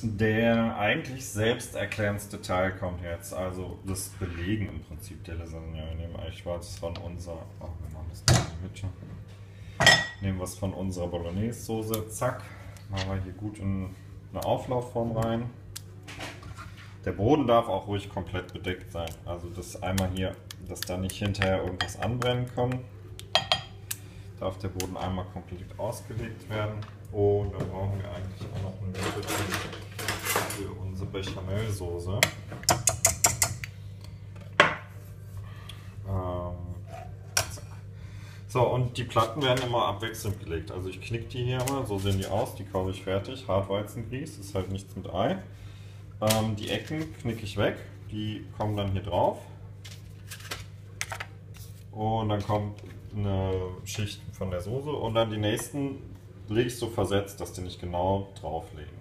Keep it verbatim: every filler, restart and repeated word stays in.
Der eigentlich selbsterklärendste Teil kommt jetzt, also das Belegen im Prinzip der Lasagne. Wir nehmen eigentlich was von unserer, oh, wir machen das in die Mitte. Nehmen wir es von unserer Bolognese-Soße, zack, machen wir hier gut in eine Auflaufform rein. Der Boden darf auch ruhig komplett bedeckt sein, also das einmal hier, dass da nicht hinterher irgendwas anbrennen kommt. Darf der Boden einmal komplett ausgelegt werden. Und dann brauchen wir eigentlich auch noch eine Mitte für unsere Bechamelsoße. Ähm, so, und die Platten werden immer abwechselnd gelegt. Also ich knicke die hier immer, so sehen die aus, die kaufe ich fertig. Hartweizengrieß, ist halt nichts mit Ei. Ähm, die Ecken knicke ich weg, die kommen dann hier drauf. Und dann kommt eine Schicht von der Soße und dann die nächsten lege ich so versetzt, dass die nicht genau drauf liegen.